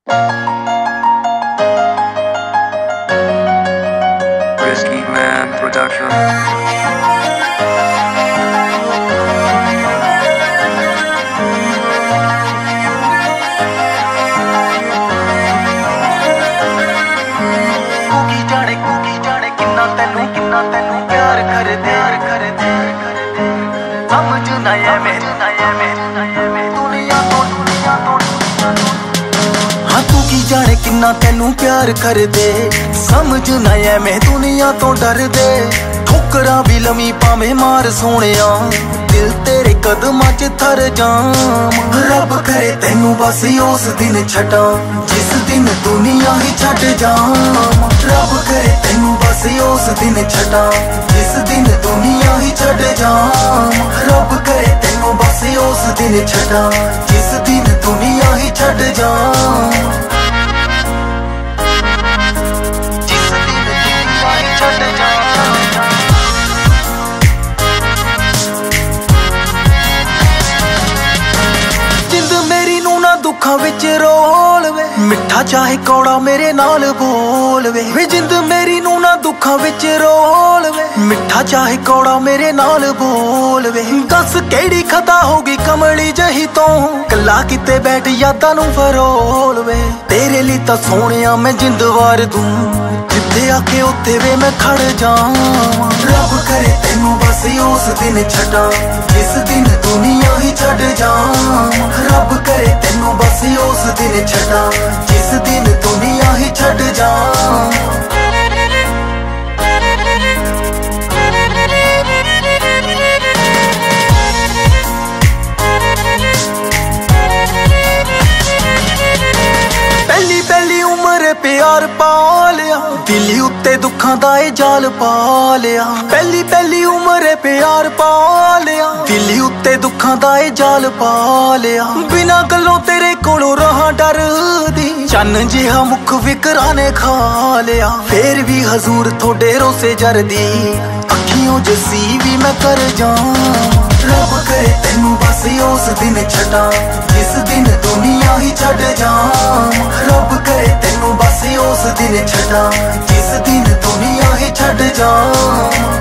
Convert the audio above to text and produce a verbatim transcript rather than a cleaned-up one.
Risky Man Production. जाने किन्ना तेनू प्यार कर दे, समझ ना एवें दुनिया तो डर दे। ठोकरां भी लमी पावे मार सोहणिया, दिल तेरे कदमां च थर जाम। रब करे तेनू बस उस दिन छड्डां, जिस दिन दुनिया ही छड्ड जाम। रब करे तेनू बस उस दिन छड्डां, जिस दिन दुनिया ही छड्ड जाम। रब करे तेनू बस उस दिन छड्डां, जिस दिन दुनिया ही छड्ड जाम। दुखां विच रोल वे, मिठा चाहे कौड़ा मेरे नाल बोल वे। वे जिंद मेरी नू ना दुखां विच रोल वे, मिठा चाहे कौड़ा मेरे नाल बोल वे। दस केड़ी खता होगी कमली जही तो, कला किते बैठ यादां नू फरोल वे। तेरे लिए तां सोहणिया मैं जिंद वार दूं, जिथे आके उत्थे वे मैं खड़ जावां। रब करे तेनू बस उस दिन छड्डां, जिस दिन दुनिया ही छड्ड जाम। रब करे तेनू बस उस दिन छड्डां, जिस दिन दुनिया ही छड्ड जाम। पहली पहली उम्र प्यार पा लिया, दिल उत्ते दुखां दा ए जाल पा लिया। पहली पहली उम्र प्यार पा लिया, दिल उत्ते दुखां दा ए जाल पा लिया। बिना गल्लों तेरे कोलों रहा डरदी, चन्न जिहा मुख विकरा ने खा लिया। फिर भी हजूर थोड़े रोसे जरदी, अखियों जसी भी मैं कर जाऊं। रब करे तेनू बस उस दिन छड्डां, जिस दिन दुनिया ही छड्ड जाम। रब करे तेनू बस उस दिन छड्डां, जिस दिन दुनिया ही छड्ड जाम।